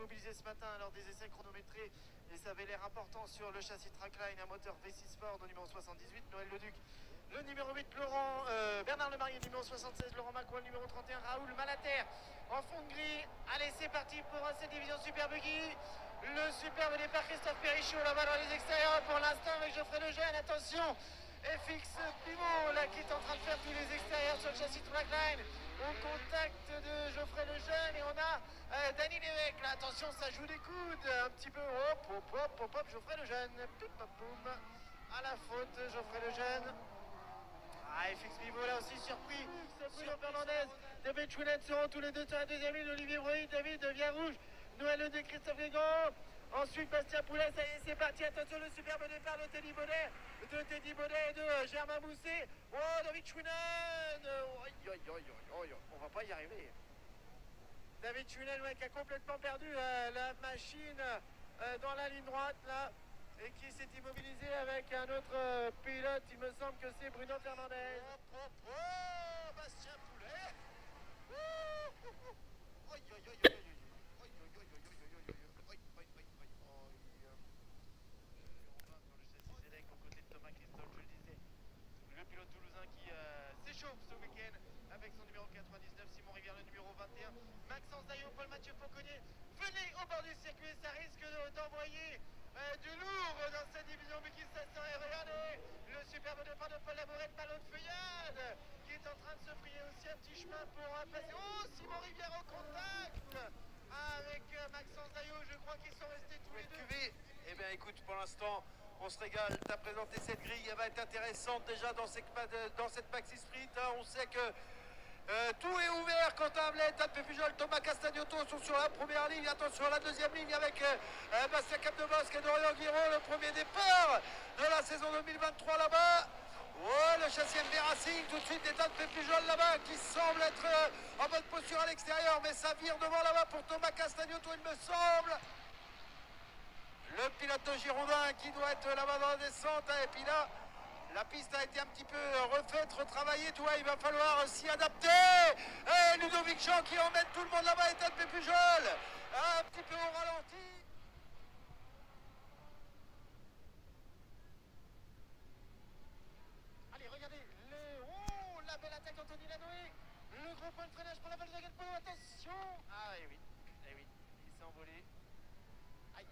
mobilisé ce matin lors des essais chronométrés et ça avait l'air important sur le châssis Trackline, un moteur V6 Ford au numéro 78, Noël Leduc. Le numéro 8, Bernard Lemarié, numéro 76, Laurent Macron, numéro 31, Raoul Malater, en fond de gris. Allez, c'est parti pour cette division Super Buggy. Le superbe départ Christophe Perrichot là-bas dans les extérieurs pour l'instant avec Geoffrey Lejeune. Attention, FX Pivot là qui est en train de faire tous les extérieurs sur le châssis Trackline au contact de Geoffrey Lejeune. Et on a Dany Lévesque là, attention, ça joue des coudes un petit peu. Hop, hop, hop, hop, hop, Geoffrey Lejeune. Poum, à la faute, Geoffrey Lejeune. FX Pivot là aussi surpris sur Fernandez. David Chouinette seront tous les deux sur la deuxième ligne. Olivier Breuil, David devient rouge. Noël de Christophe Guégan. Ensuite Bastien Poulet, ça y est, c'est parti. Attention, le superbe départ de Teddy Baudet et de Germain Mousset. Oh, David Chouinen. On va pas y arriver. David Chouinen, ouais, qui a complètement perdu la machine dans la ligne droite là. Et qui s'est immobilisé avec un autre pilote, il me semble que c'est Bruno Fernandez. Bastien Poulet. Le pilote toulousain qui s'échauffe ce week-end avec son numéro 99, Simon Rivière, le numéro 21, Maxence Daillot, Paul Mathieu Fauconnier. Venez au bord du circuit, ça risque d'envoyer du lourd dans cette division Buggy 700. Et regardez le superbe départ de Paul Labourette, ballon de feuillade qui est en train de se frayer aussi un petit chemin pour passer. Oh, Simon Rivière au contact avec Maxence Daillot, je crois qu'ils sont restés tous les deux. Eh bien écoute, pour l'instant on se régale. Tu as présenté cette grille, elle va être intéressante déjà dans cette Maxi Sprint, hein. On sait que tout est ouvert. Quentin Hamlet, Alpe Pujol, Thomas Castagnotto sont sur la première ligne. Attention à la deuxième ligne avec Bastien Capdebosque et Dorian Guiraud, le premier départ de la saison 2023 là-bas. Oh, le châssis MV Racing, tout de suite des Alpe Pujol là-bas qui semble être en bonne posture à l'extérieur, mais ça vire devant là-bas pour Thomas Castagnotto, il me semble. Le pilote de Girondin qui doit être là-bas dans la descente, et puis là la piste a été un petit peu refaite, retravaillée, tu vois, il va falloir s'y adapter. Et Ludovic Jean qui emmène tout le monde là-bas, et Alpe Pujol un petit peu au ralenti. Allez, regardez, la belle attaque d'Anthony Lanoé. Le gros point de freinage pour la Volkswagen Polo, attention. Ah oui, il s'est envolé. Aïe.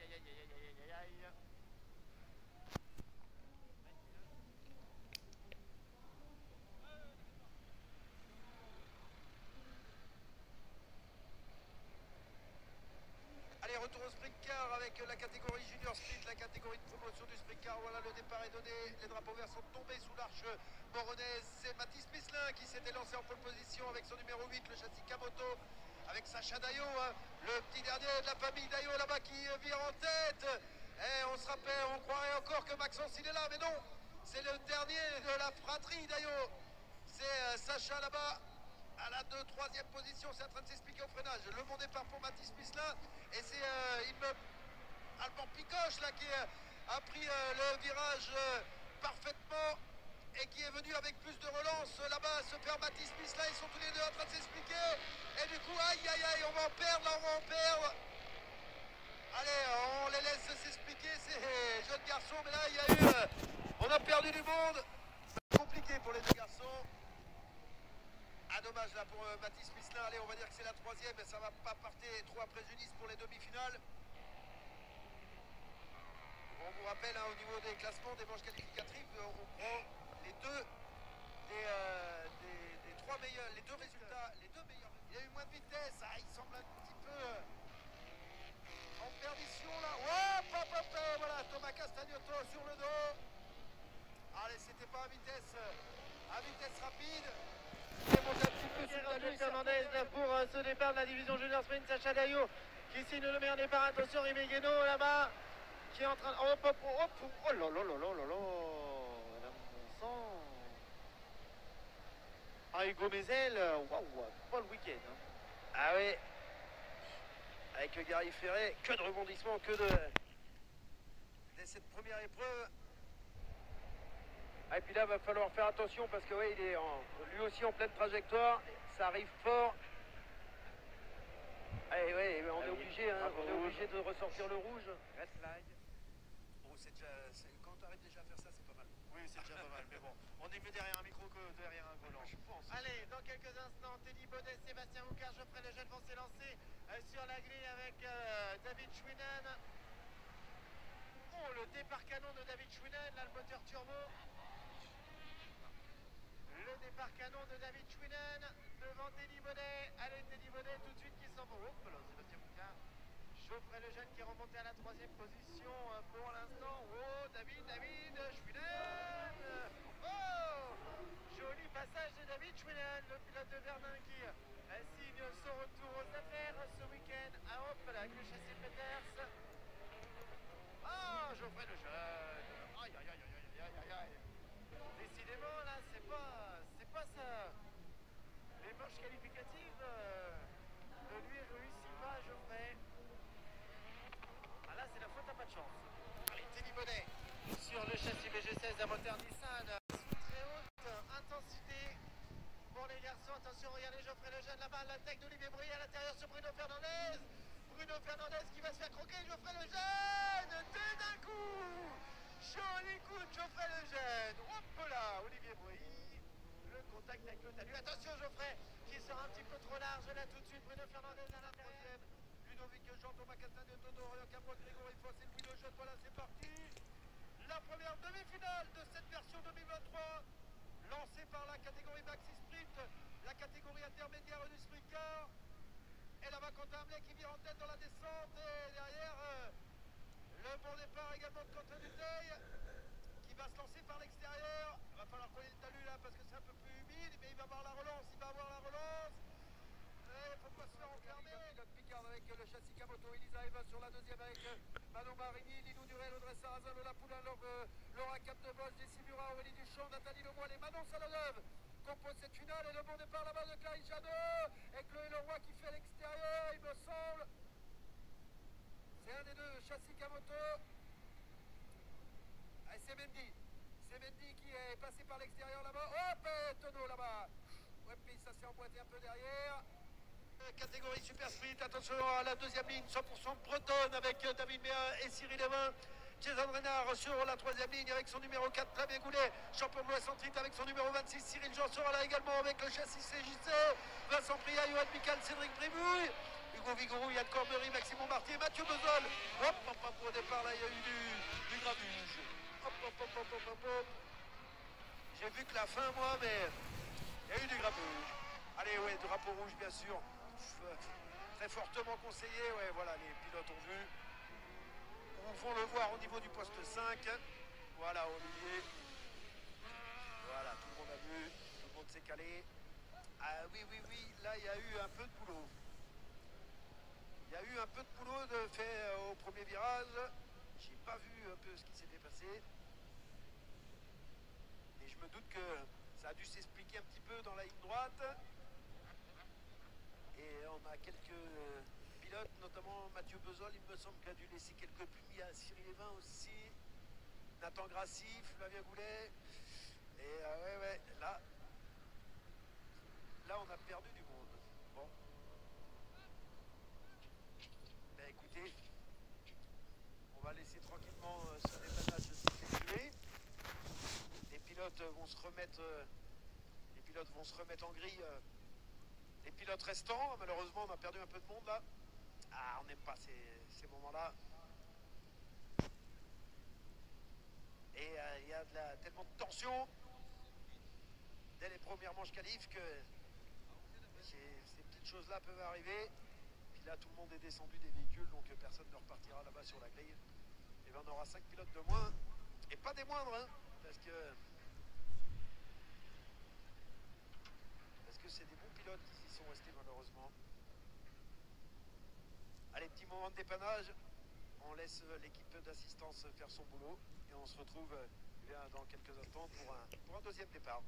Allez, retour au sprint car avec la catégorie junior sprint, la catégorie de promotion du sprint car. Voilà, le départ est donné, les drapeaux verts sont tombés sous l'arche moronaise. C'est Mathis Pisselin qui s'était lancé en pole position avec son numéro 8, le châssis Kamoto, avec Sacha Daillot, hein, le petit dernier de la famille Daillot là-bas qui vire en tête. Et on se rappelle, on croirait encore que Maxence il est là, mais non, c'est le dernier de la fratrie Daillot. C'est Sacha là-bas à la 2-3e position, c'est en train de s'expliquer au freinage. Le bon départ pour Mathis Pisselin, et c'est Alban Picoche là qui a pris le virage parfaitement et qui est venu avec plus de relance là-bas se faire Mathis Pisselin. Ils sont tous les deux en train de s'expliquer, et du coup aïe, on va en perdre. Allez, on les laisse s'expliquer, ces jeunes garçons, mais là il y a eu on a perdu du monde. Compliqué pour les deux garçons. Ah, dommage là pour Mathis Pisselin. Allez, on va dire que c'est la 3e, mais ça va pas partir trop après Junis pour les demi-finales. On vous rappelle, hein, au niveau des classements, des manches qualificatives, on prend les deux des trois meilleurs, les deux résultats, les deux meilleurs. Il y a eu moins de vitesse, il semble un petit peu en perdition là. Voilà, Thomas Castagnotto sur le dos. Allez, c'était pas à vitesse rapide. Fernandez pour ce départ de la division junior sprint. Sacha Daillot qui signe le meilleur départ. Attention, Rémi Guénaud là-bas qui est en train de... Oh là madame Bonsan. Hugo Mézel, waouh, pas le week-end. Hein. Ah oui, avec Gary Ferret, que de rebondissements, dès cette première épreuve. Et puis là, il va falloir faire attention parce que ouais, il est lui aussi en pleine trajectoire. Ça arrive fort. Eh ouais, mais on est oui. obligé, hein, Drapeau on est rouge. obligé de ressortir le rouge. Red flag. Bon, quand tu arrives déjà à faire ça, c'est pas mal. Oui, c'est déjà pas mal, mais bon, on est mieux derrière un micro que derrière un volant. Je pense. Allez, dans quelques instants, Teddy Bonnet, Sébastien Houcard, Geoffrey Lejeune vont s'élancer sur la grille avec David Schwinen. Oh, le départ canon de David Schwinen, là, le moteur turbo. Le départ canon de David Schwinen devant Teddy Bonnet. Allez, Teddy Bonnet, tout de suite qui s'en va. Oh, là, Sébastien Houcard. Geoffrey Lejeune qui est remonté à la 3e position pour l'instant. Oh, David Schwinen. Oh, joli passage de David Schwinen, le pilote de Verdun qui signe son retour aux affaires ce week-end à Opel avec le châssis Peters. Ah, Geoffrey Lejeune. Aïe, aïe, aïe, aïe, aïe, aïe, aïe. Décidément, là, c'est pas ça. Les manches qualificatives ne lui réussit pas, Geoffrey. Ah là, c'est la faute à pas de chance. Allez, Teddy Bonnet sur le châssis BG16 à moteur Nissan. Très haute intensité pour les garçons. Attention, regardez Geoffrey Lejeune là-bas, la tech d'Olivier Brouillet à l'intérieur sur Bruno Fernandez. Bruno Fernandez qui va se faire croquer. Geoffrey Lejeune, d'un coup. Joli coup de Geoffrey Lejeune. Hop là, Olivier Brouillet. Le contact avec le talus. Attention, Geoffrey qui sort un petit peu trop large là tout de suite. Bruno Fernandez à l'intérieur. Ludovic Jean, Thomas Castin de Toto, Orion Cameron, Grégory Foss et Louis Lejeune. Voilà, c'est parti. La première demi-finale de cette version 2023, lancée par la catégorie Maxi Sprint, la catégorie intermédiaire du Sprint Car. Et là-bas, Quentin Hamlet qui vient en tête dans la descente. Et derrière, le bon départ également de Quentin Duteil qui va se lancer par l'extérieur. Il va falloir coller le talus là parce que c'est un peu plus humide, mais il va avoir la relance. Il faut pas se faire enfermer. Pilote Picard avec le châssis Kamoto, Elisa Eva sur la deuxième avec Manon Marini, Lilou Durel, Audrey Sarrazin, Lola Poulain, Laura Capdebosch, Jessie Murat, Aurélie Duchamp, Nathalie Lemoyle et Manon Saloneuve composent cette finale. Et le bon départ là-bas de Clarisse Jadot et Chloé Leroy qui fait l'extérieur, il me semble. C'est un des deux, châssis Kamoto. Et c'est Mendy. C'est Mendy qui est passé par l'extérieur là-bas. Hop, et tonneau là-bas. Ouais, puis ça s'est emboîté un peu derrière. Catégorie Super Sprint, attention à la deuxième ligne, 100% bretonne avec David Méa et Cyril Evin. Jason Renard sur la troisième ligne avec son numéro 4, Flavien Goulet, champion de l'Ouest en titre avec son numéro 26, Cyril Jean sera là également avec le châssis CJC, Vincent Priat, Johan Mical, Cédric Brimouille, Hugo Vigouroux, Yann Corbery, Maxime Martier, Mathieu Bezol. Hop, hop, hop, au départ là il y a eu du grabuge. Hop, hop, hop, hop, hop, hop, hop. J'ai vu que la fin moi, mais il y a eu du grabuge. Allez, ouais, drapeau rouge bien sûr. Très fortement conseillé, ouais, voilà, les pilotes ont vu. Nous vont le voir au niveau du poste 5. Voilà, Olivier. Voilà, tout le monde a vu, tout le monde s'est calé. Ah oui, oui, oui, là, il y a eu un peu de boulot. Il y a eu un peu de boulot de fait au premier virage. J'ai pas vu un peu ce qui s'était passé. Et je me doute que ça a dû s'expliquer un petit peu dans la ligne droite. Et on a quelques pilotes, notamment Mathieu Bezol, il me semble qu'il a dû laisser quelques pluies à Cyril Evin aussi. Nathan Grassi, Flavien Goulet. Et ouais, là on a perdu du monde. Bon. Ben écoutez, on va laisser tranquillement ce dépannage s'effectuer. Les pilotes vont se remettre, en grille. Les pilotes restants, malheureusement on a perdu un peu de monde là. Ah, on n'aime pas ces moments-là. Et il y a tellement de tension dès les premières manches qualif que ces petites choses-là peuvent arriver. Puis là tout le monde est descendu des véhicules, donc personne ne repartira là-bas sur la grille. Et bien on aura 5 pilotes de moins. Et pas des moindres, hein, parce que c'est des bons pilotes qui y sont restés malheureusement. Allez, petit moment de dépannage. On laisse l'équipe d'assistance faire son boulot. Et on se retrouve dans quelques instants pour un deuxième départ.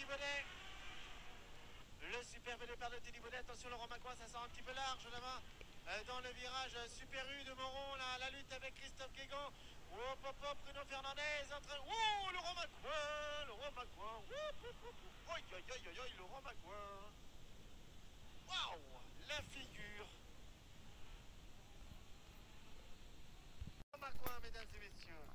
Teddy Bonnet. Le superbe départ de Teddy Bonnet. Attention Laurent Macquoin, ça sort un petit peu large là-bas. Dans le virage super U de Moron, là, la lutte avec Christophe Guégan. Oh, pop, Bruno Fernandez en train. Oh, Laurent Macquoin, Laurent Macquoin. Oh, Laurent Macquoin. Waouh, la figure. Laurent Macquoin, mesdames et messieurs.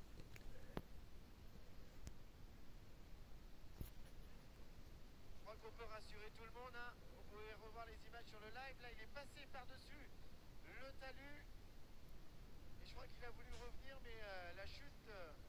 Je crois qu'on peut rassurer tout le monde. Hein. Vous pouvez revoir les images sur le live. Là, il est passé par-dessus le talus. Et je crois qu'il a voulu revenir, mais la chute